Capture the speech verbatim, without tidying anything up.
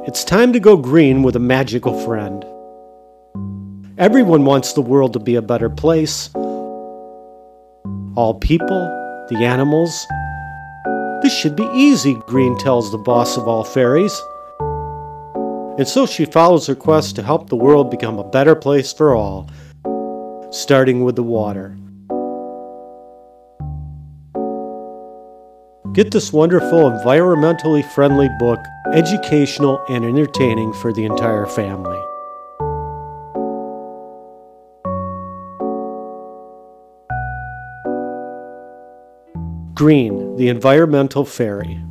It's time to go green with a magical friend. Everyone wants the world to be a better place. All people, the animals. This should be easy, Green tells the boss of all fairies. And so she follows her quest to help the world become a better place for all, starting with the water. Get this wonderful, environmentally friendly book, educational and entertaining for the entire family. Green, the Environmental Fairy.